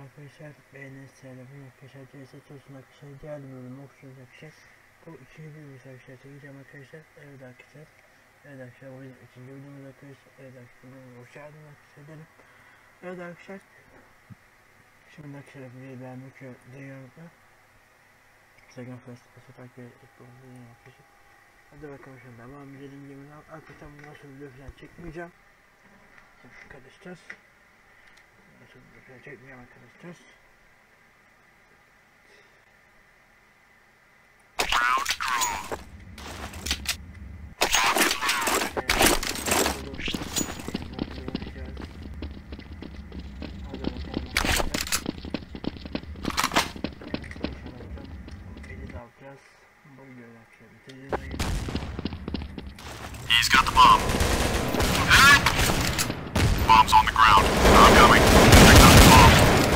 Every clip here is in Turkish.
arkadaşlar, beğeniniz selamın arkadaşlar. CS olsun arkadaşlar, geldi bölüm okuyoruz arkadaşlar. Bu ikinci videomuz arkadaşlar, çekeceğim arkadaşlar. Evet arkadaşlar, evet arkadaşlar, bu ikinci videomuz arkadaşlar. Evet arkadaşlar, hoş geldiniz arkadaşlar dedim. Evet arkadaşlar, şimdi arkadaşlar videoyu beğenmek deniyorum da Instagram, Facebook takip etmeyi arkadaşlar. Hadi bakalım şimdi devam edelim. Yemin arkadaşlar, bundan sonra video falan çekmeyeceğim arkadaşlar. Nasıl bir çekmeyeyim arkadaşlar. He's got the bomb. Bomb's on the ground. I'm coming. Picked up the bomb.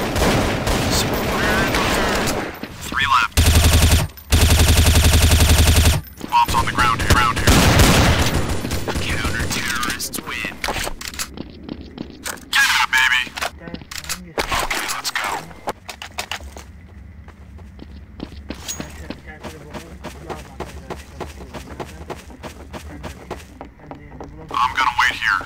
Three left. Bomb's on the ground here. Counter-terrorists win. Get it, baby. Okay, let's go. I'm gonna wait here.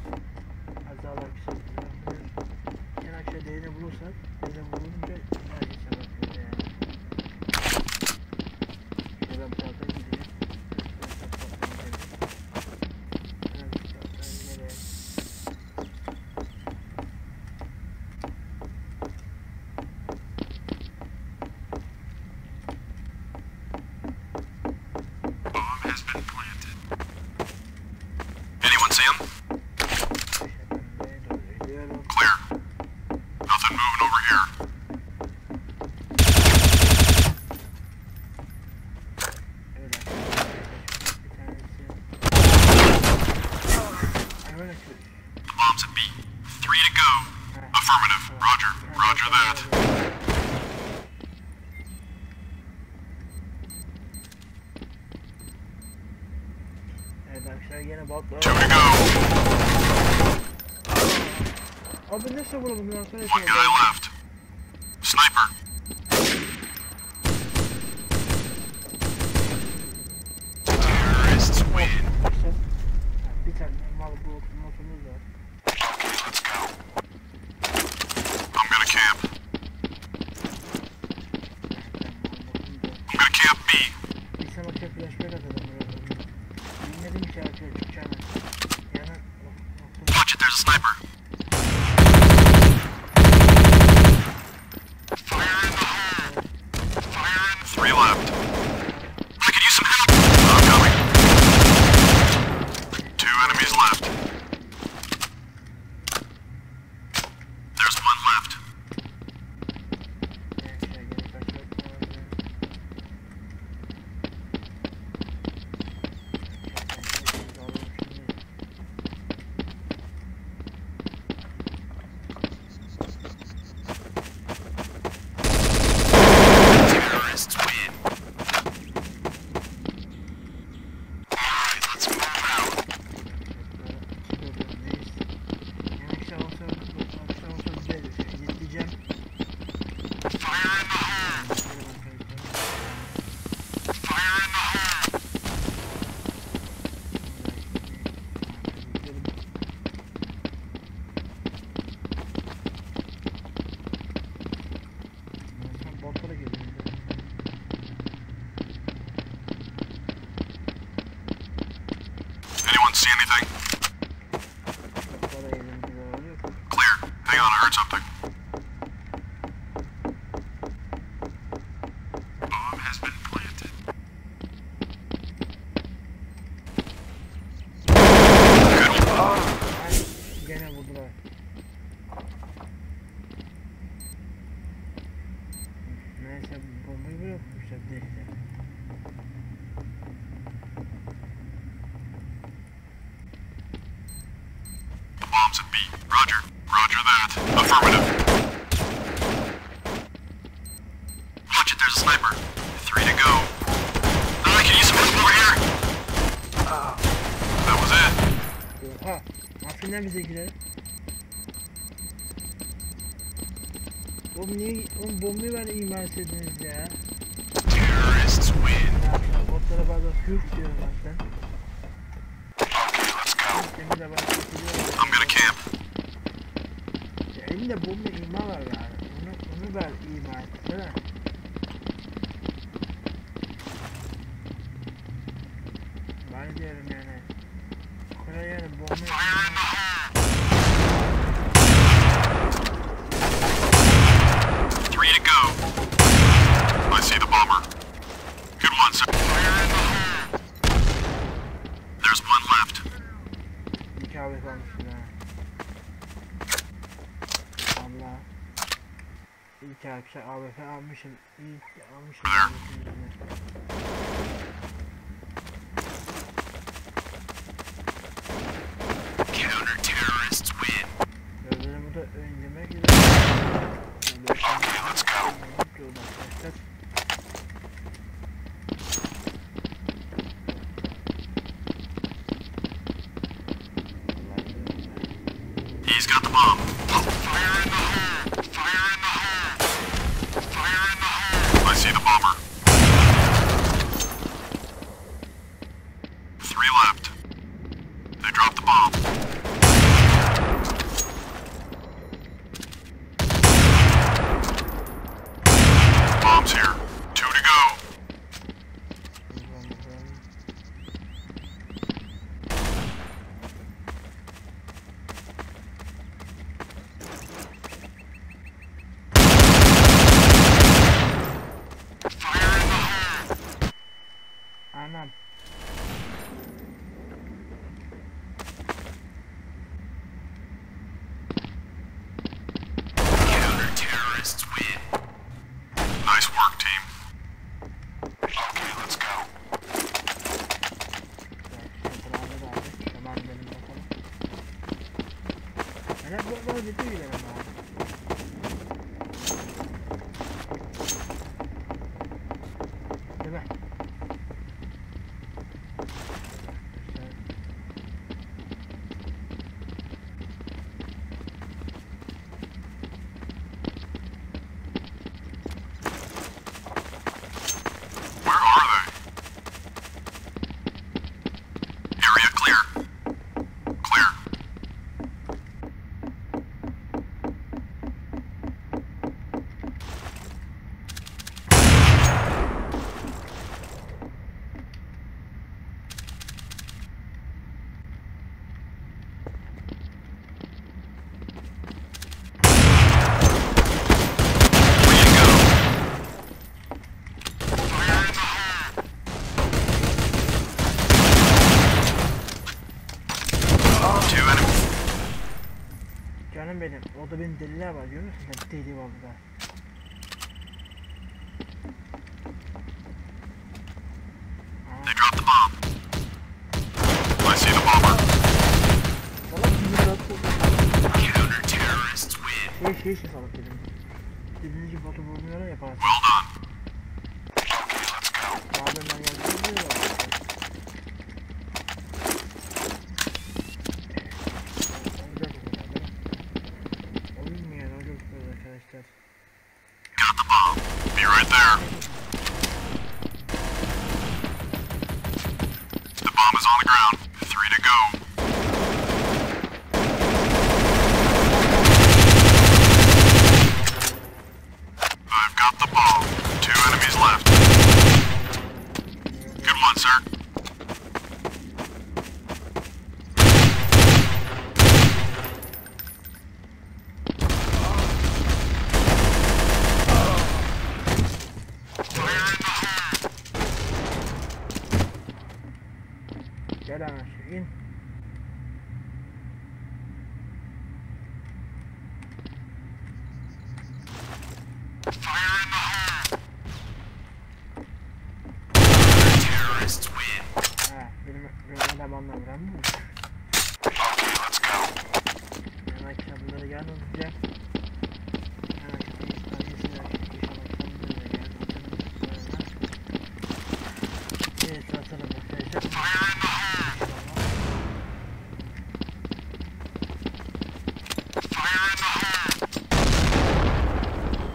Yine botlar. Abi nasıl vuralım bundan sonra? One guy left. Sniper. Terrorists win. Bir tane mal bu motorumuz var. Okay, let's go. I'm gonna camp. I'm gonna camp B. Bir sana flashback atalım. Dinledim ki arkadaşlar çıkacağını. Watch it, there's a sniper. Fire in the hole. Fire in. Three left. I could use some help. I'm coming. Two enemies left. There's one left. Anyone see anything? Clear. Hang on, I heard something. Bomb has been planted. Good one. Gene vurdular. Neyse bombayı bırakmışlar değiller. Bombs at B. Roger. Roger that. Affirmative. Watch it, there's a sniper. Three to go. I can use some help over here. That was it. Oha! Aferin bize girer. Oğlum niye oğlum bombayı ver iman etsediniz ya? Terrorists win. Botlara bazen hürf diyorum ben. Okay, let's go. Temiz de bazen bitiriyorum. I'm gonna camp. Ya elinde bomba iman var yani. Onu ver iman etsene. Ben diyorum yani. Kolay yani bomba Fire in the hole. 3 to go. I see the bomber. Good one, sir. Fire in the hole. There's one left. İki abi kalmışsın ha. Allah. İlk arkadaşlar AWP almışım. İyi ki almışım. Counter-terrorists win. Gözlerimi de önlemek üzere. Okay, let's go. Arkadaşlar. He's got the bomb. Fire in the hole. Fire in the hole. Fire in the hole. I see the bomber. 3 left. They dropped the bomb. Bomb's here. 2 to go. Fire in the hole. Anam. Counter-terrorists win. Nice work, team. Okay, let's go. Beraber abi. Tamam benim bakalım. Ben hep böyle ciddi gidelim abi. Değil mi? Where are they? Area clear. Clear. Where you go? Fire in the hole. 2 enemies. Canım benim. O da benim deliler var. Görüyor musun? Sen deli var burada. They dropped the bomb. I see the bomber. Salak gibi rahat oldu. Counter-terrorists win. Şey salak dedim. Dediğiniz gibi botu vurmuyorlar ya bazen. Well done. Okay, let's go. Bazen ben yardımcı oluyorlar. Olmuyor arkadaşlar. Got the bomb. Be right there. The bomb is on the ground. 3 to go. I've got the bomb. 2 enemies left. Good one, sir. Fire in the hole. Gel hemen şu in. Fire in the hole. Terrorists win. Ha benim adamlarla vuran mı? Okay, let's go. Hemen kitapları gel hızlıca. Hemen kitapları evet atalım arkadaşlar. Fire in the hole. Fire in the hole.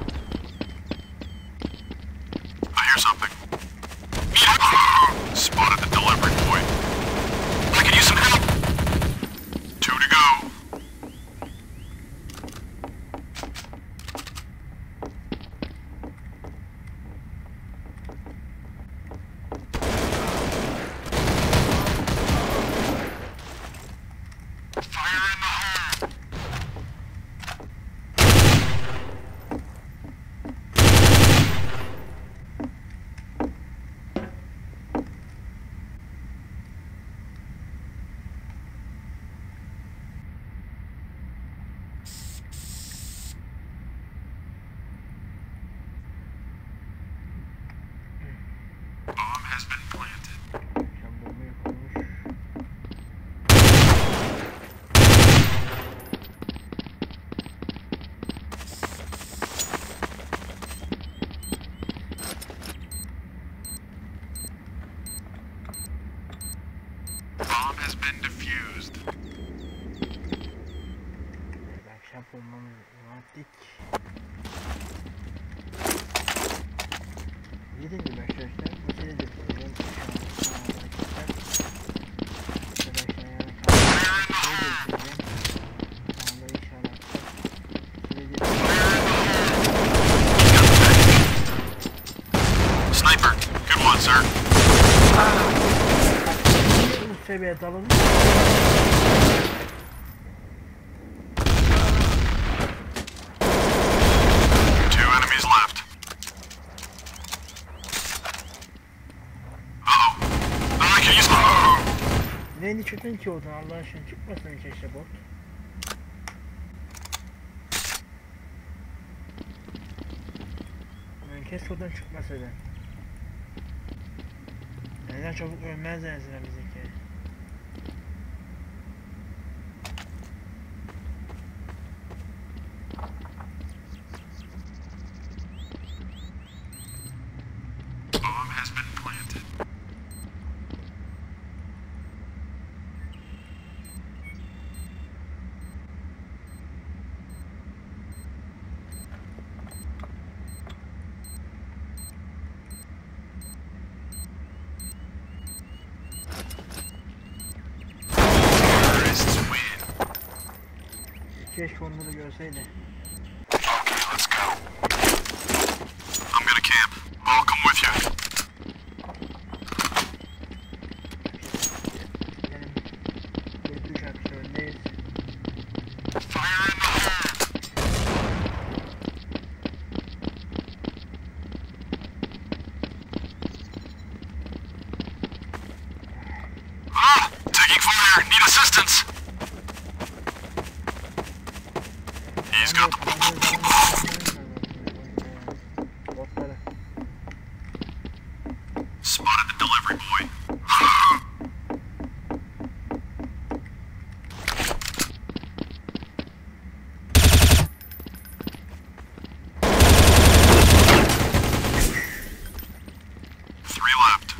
Kamp olmamız vaktik. Dediğim gibi arkadaşlar bu sene de bitireceğim. Sniper, good one, sir. Bu seviyede alalım. Two enemies left. I can use. Neyini çıktın ki oradan Allah aşkına çıkmasın hiç işte bot. Kes oradan çıkmasaydı. Neden çabuk ölmezler en azından bizimki. Bomb has been planted. Terrorists win. Keşke onları görseydi. Okay, let's go. I'm gonna camp. I'll come with you. Benim bir şarkısı öndeyiz. Fire in the hole. Ah! Taking fire. Need assistance. He's got the Botları. spotted the delivery boy. Three left.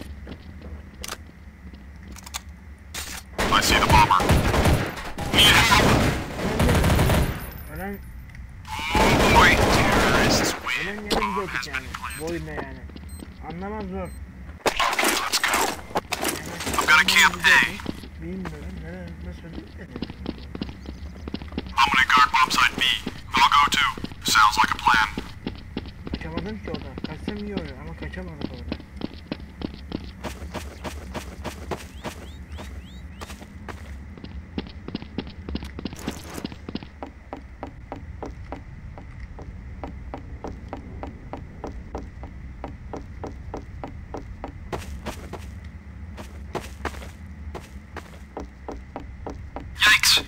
I see the bomber. Need help. Ölen, Oh boy. Terrorists win. ölen yere Bomb gidiyorduk has yani. been planted. Bu oyunda yani. Anlamaz zor. Okay, let's go. Yani, I'm gonna camp A. bilmiyorum. Nasıl öldü? I'm gonna guard bomb site B. I'll go too. Sounds like a plan. Kaçamadım ki oradan. Kaçsam iyi olur ama kaçamadım oradan. Yikes.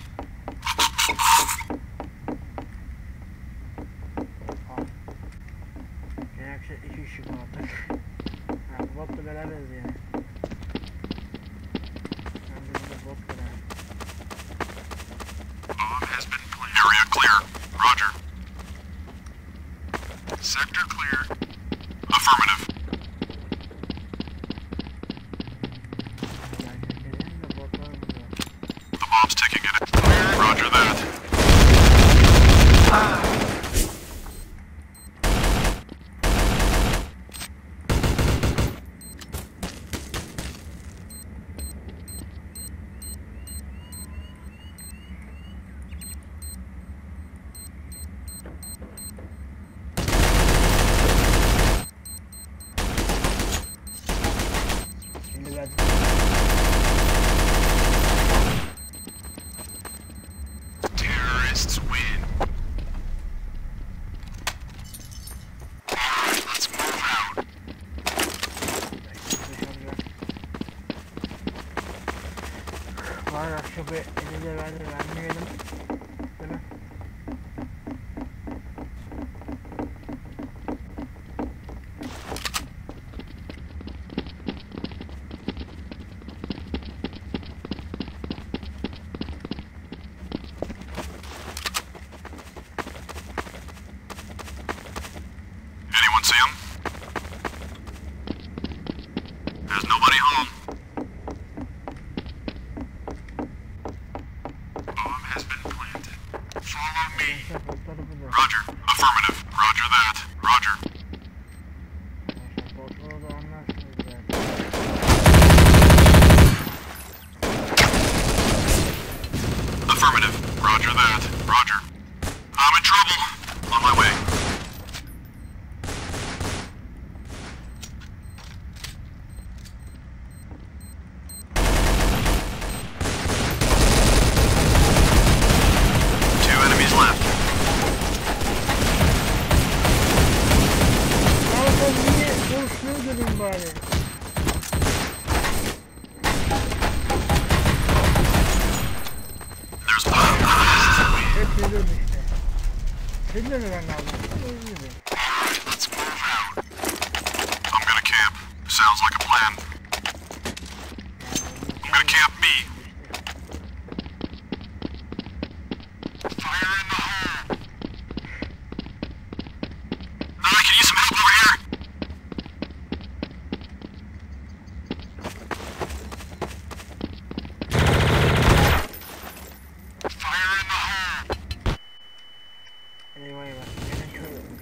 Yani akşam 2 kişi kaldık. Ha, bu botla beraberiz yani. Ben de burada bot beraber. Bomb has been planted. Area clear. Roger. Sector clear. Affirmative. Yani dedim de botlar burada. The bomb's ticking it. Roger that. me. Gençler botları burada. Roger. Affirmative. Roger that. Roger. Gençler botları da anlarsınız zaten. Affirmative. Roger that. Roger. I'm in trouble. On my way. Two enemies left. Kanka niye boşluğu görün bari. There's Hep görüyorum işte. Senin de ben aldım. Öyle. Let's move out. I'm gonna camp. Sounds like a plan. I'm gonna camp B. Fire in the hole. I can use some help over here. Fire in the hole. Eyvah eyvah. Gene kör olmuş.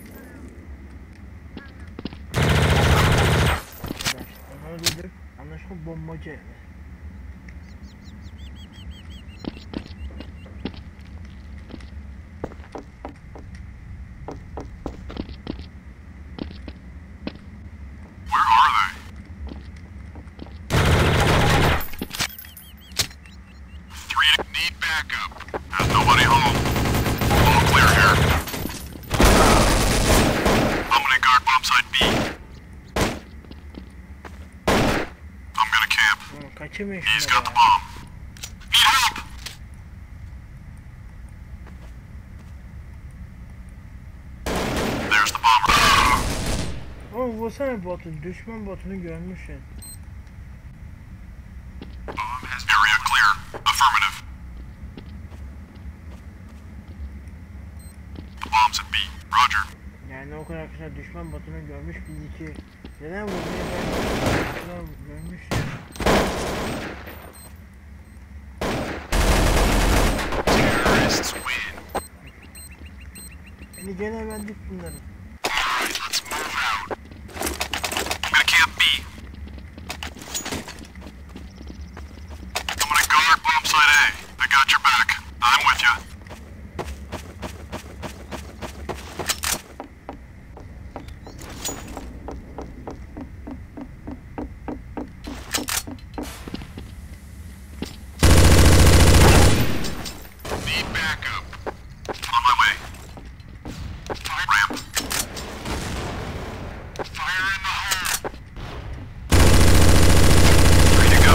Arkadaşlar ne dedik? Anlaşılan bombacı evi. Where are they? Three need backup. There's nobody home. All clear here. I'm gonna guard bomb site B. I'm gonna camp. Oğlum kaçırmayın He's şunları got the ya. bomb. Need help! There's the bomber. Oğlum vursana botu. Düşman botunu görmüşsün. Area clear. Affirmative. The bomb's at B. Roger. Yani o kadar kısa düşman botunu görmüş biz iki. Neden vurmaya ben görmüşsün. Terrorists win. Yani gene verdik bunları. Let's move out. I'm gonna camp B. I'm gonna guard bomb site A. I got your back. I'm with you. Need backup. On my way. Fire ramp. Fire in the hole. Ready to go.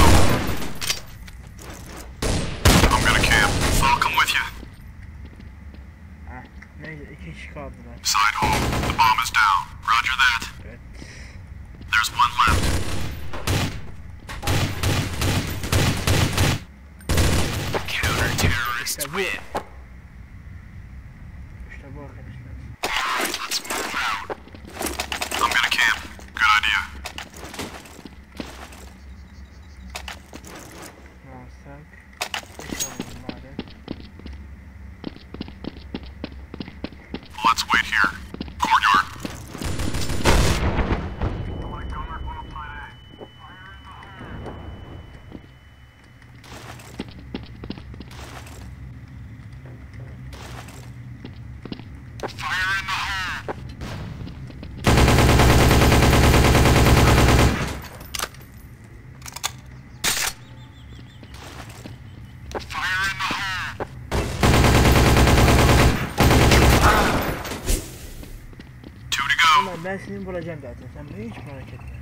I'm gonna camp. I'll come with you. Heh, neyse iki kişi kaldılar. Side home. The bomb is down. Roger that. Evet. There's one left. Counter-terrorists İşte bu. win. İşte bu arkadaşlar. Let's move out. I'm gonna camp. Good idea. Ne alsak? İş alalım bari. Let's wait here. Courtyard. Fire in the hole. Fire in the hole. Two to go. Ulan ben seni vuracağım zaten. Sen beni hiç merak etme.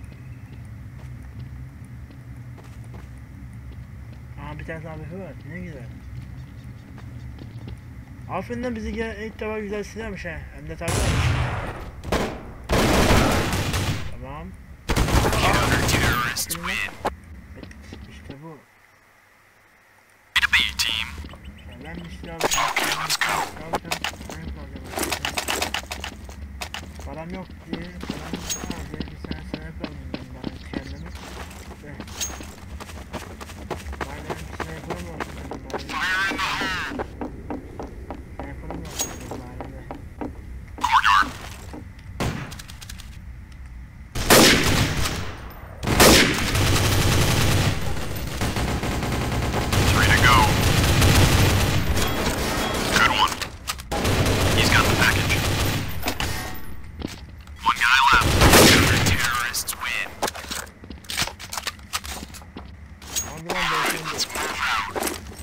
Aha bir tane daha bir var. Ne güzel. Aferin lan bizi ilk defa güzel silermiş ha. Hem de tabii. Tamam. Counter-terrorists win. Evet, işte bu. To be team. Ya ben bir silah Okay, let's go. Param yok diye. Param yok diye bir sene sniper aldım ben kendime. Ve aynen sniper'ım olsun dedim bari. Fire in the hole. Sniper'ım yapıyorum mahallede. Courtyard. Three to go. Good one. He's got the package. One guy left. Terrorists win. Hadi lan bekleyin. Let's move out.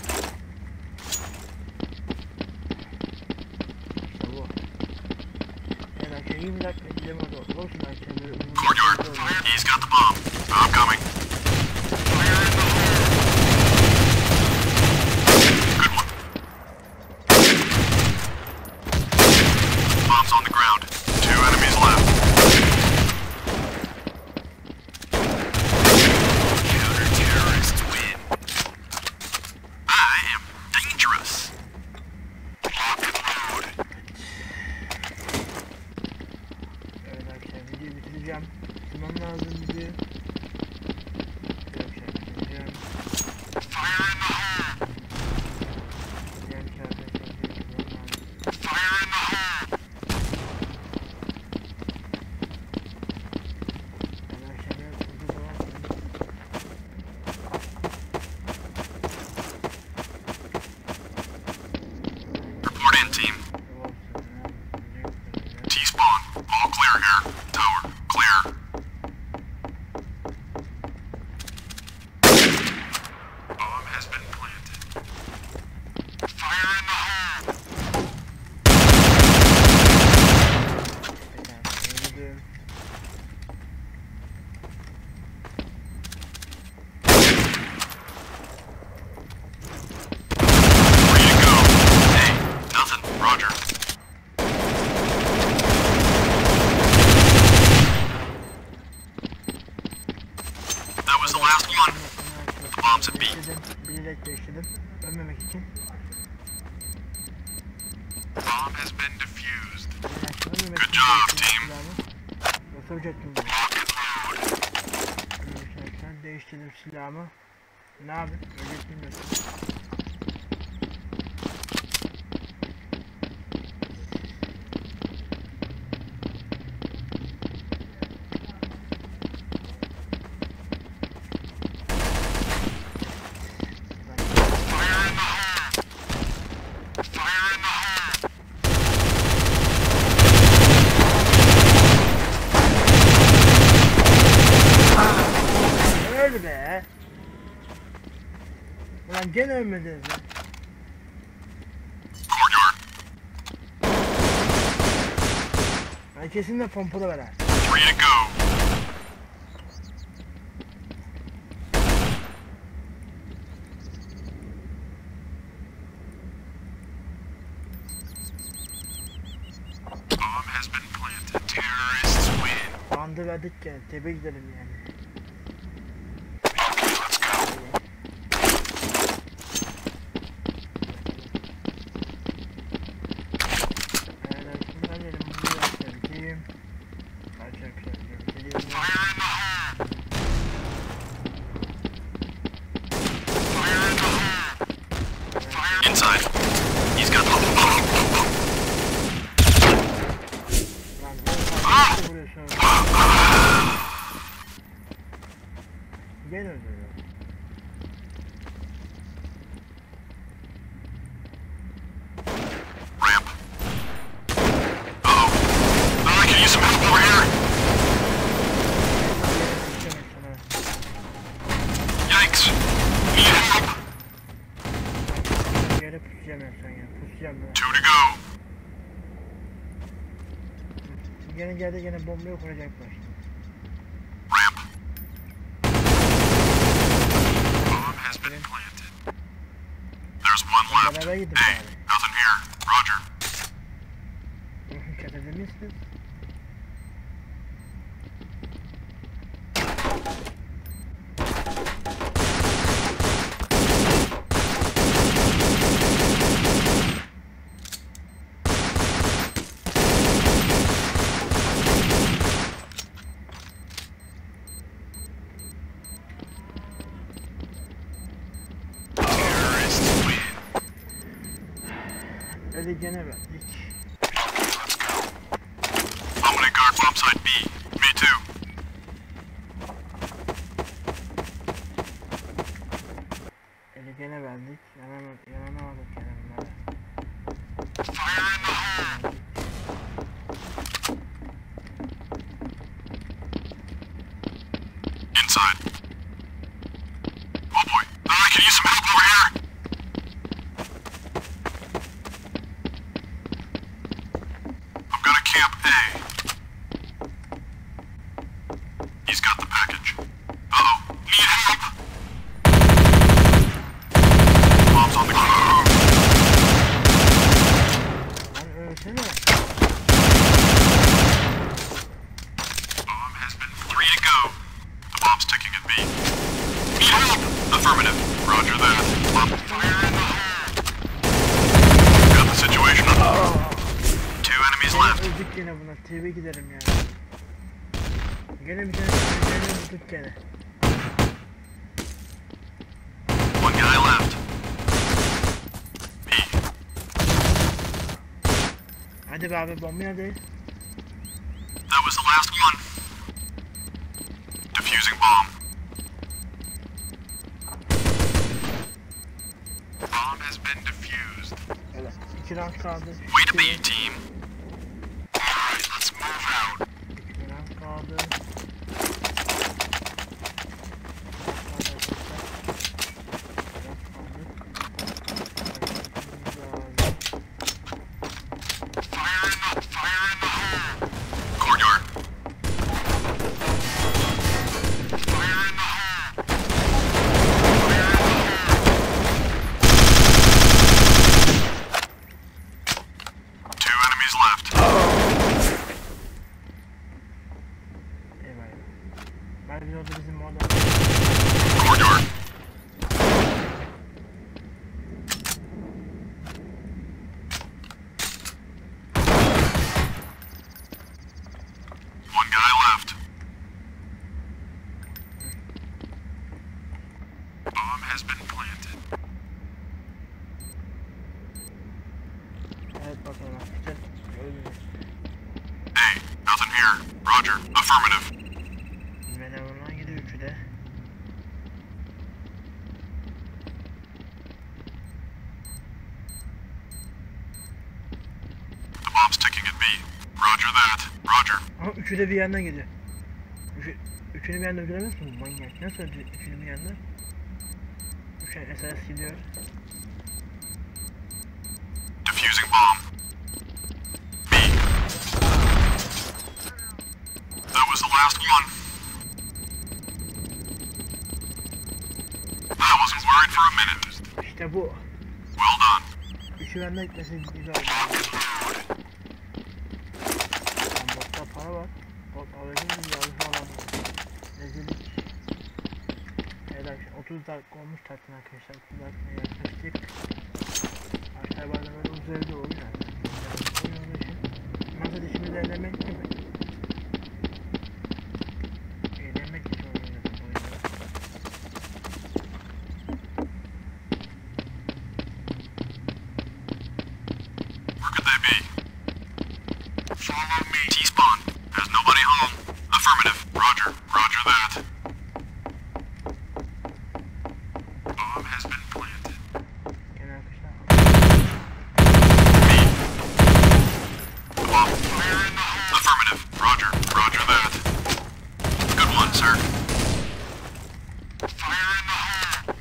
İşte bu. Evet arkadaşlar 20 dakika gidelim hadi olsun arkadaşlar böyle uzun bir Courtyard. video oluyor. He's got the bomb. I'm coming. Fire in the hole. Good one. Bomb's on the ground. Two enemies left. Counter-terrorists win. I am dangerous. Lock and load. Evet arkadaşlar videoyu bitireceğim. Bitirmem lazım videoyu. Evet arkadaşlar bitireceğim. Fire in the hole. Diğer ki arkadaşlar videoyu bitirmem lazım. Fire in the hole. Evet arkadaşlar biraz hızlı devam edelim. Report in, team. Devam edelim. T-spawn. All clear here. Tower. Clear. Bomb has been planted. Fire in the hole. Pekala, öldüm. Free to go. Hey, nothing. Roger. That was the last one. The bomb's at B. Bilerek değiştirdim. Ölmemek için. Bomb has been defused. Ölmemek Good için job, değiştirdim team. silahımı. Yoksa ölecektim bunu. Lock and load. Arkadaşlar değiştirdim silahımı. Ne yapayım? Ölecektim yoksa. Fire in the hole. Fire in the hole. Öl be! Ulan gene ölmediniz lan. Courtyard. Ben kesin de pompalı ver ha. Three to go. Bomb has been planted. Terrorists win. Bandı verdik ya. Tebrik ederim yani. Okay, let's go. Evet arkadaşlar benim bunu yapacağım. Arkadaşlar geliyorum. Fire in the hole. Fire in the hole. Fire inside. He's got the Lan nasıl vuruyorsun? Gel öldürüyor. ramp. Uh-oh. I can use some help over here. Yikes. Need help. Yere pusacağım en son ya. Pusacağım ya. Two to go. Gene geldi gene bombayı kuracaklar. Ramp. Bomb has been planted. There's one left. Beraber gidin Hey, bari. nothing here. Roger. Çatırdı mısınız? Eli gene verdik. I'm gonna guard bomb site B. Me too. Eli gene verdik. Yanamadık gene bunlara. Fire in the hole! Inside. Oh boy. I can use some help over here! I'm gonna camp A. He's got the package. Uh-oh. Need help! Bomb's on the ground. Lan ölsene. Bomb has been 3 to go. The bomb's ticking at B. Need help! Affirmative. Roger that. Bomb fire in the hole. Got the situation under. 2 enemies left. Öldük gene buna. Tebrik ederim ya. Gene bir tane vurduk gene. One guy left. B. Hadi be abi bomba nerede? That was the last one. Defusing bomb. Bomb has been defused. Evet. 2 round kaldı. Way to be, team. Alright, let's move out. 2 round kaldı. Fire in the hole. Courtyard. Fire in the hole. Fire in the hole. 2 enemies left. Eyvah eyvah. Belki orada bizim orada. Courtyard. One guy left. Bomb has been planted. Evet bakalım arkadaşlar. Öldürüyoruz. Hey, nothing here. Roger. Affirmative. Menevan'a gidiyor 3'ü de. The bomb's ticking at B. Roger that. Roger. Ama 3'ü de bir yandan geliyor. Üçünü bir yanda öldüremez mi? Manyak. Nasıl öldürüyor üçünü bir yanda? 3 esas gidiyor. Defusing bomb. B. That was the last one. I wasn't worried for a minute. İşte bu. Well done. 3'ü benden gitmesi güzel. Botta para var. Bot alacağız bir yazı falan. Rezillik. Evet 30 dakika olmuş tatlım arkadaşlar. 30 dakikaya yaklaştık. Aşağı bazen böyle uzayda olur yani. Oyun için. Masa dışını denemek gibi. Eğlenmek için oynuyoruz oyunları. Where could they be? Follow me. T-spawn. There's nobody home. Affirmative. Roger. Roger that. Bomb has been planted. Gene arkadaşlar. B. The bomb. Fire in the hole. Affirmative. Roger. Roger that. Good one, sir. Fire in the hole.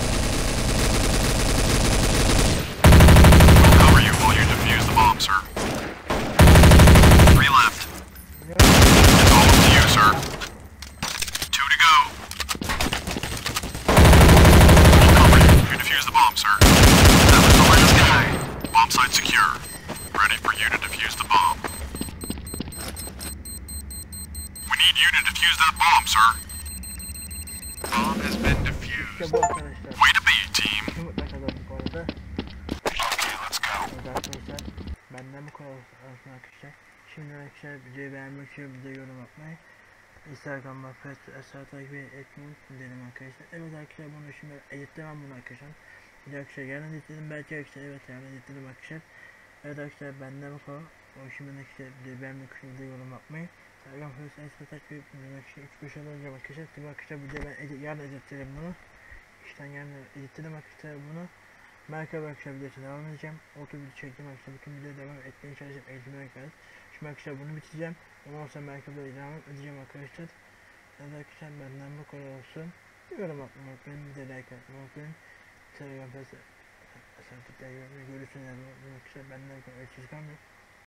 We'll cover you while you defuse the bomb, sir. 3 left. It's all up to you, sir. 2 to go. We'll cover you. You defuse the bomb, sir. That was the last guy. Bomb site secure. Ready for you to defuse the bomb. We need you to defuse that bomb, sir. Bomb has been İşte defused. bu arkadaşlar. Way to be, team. Yumurta kazandık bu arada. Okay, let's go. Evet arkadaşlar. Benden bu kadar olsun arkadaşlar. Şimdi arkadaşlar videoyu beğenmek için bize yorum atmayı. Instagram'da Facebook takip etmeyi unutmayın arkadaşlar. Evet arkadaşlar bunu şimdi editlemem bunu arkadaşlar. Bir arkadaşlar yarın editledim belki arkadaşlar evet yarın editledim arkadaşlar. Evet arkadaşlar benden bu kadar. O şimdiden işte beğenmek için de yorum yapmayı. Instagram Hırs Enstitü takip etmek için 3-5 yıl önce arkadaşlar. Tabii arkadaşlar bir de ben yarın editlerim bunu. İşten yarın editledim arkadaşlar bunu. Merhaba arkadaşlar videosu devam edeceğim. Oto video çektim arkadaşlar. Bütün videoyu devam etmeye çalışacağım. Eğitimine kadar. Şimdi arkadaşlar bunu bitireceğim. Ondan sonra merhaba devam edeceğim arkadaşlar. Evet arkadaşlar benden bu kadar olsun. Yorum atmayı unutmayın. Bir de like atmayı unutmayın. Telegram Facebook'ta görürsünüz. Arkadaşlar benden bu kadar. Hiç kalmıyor.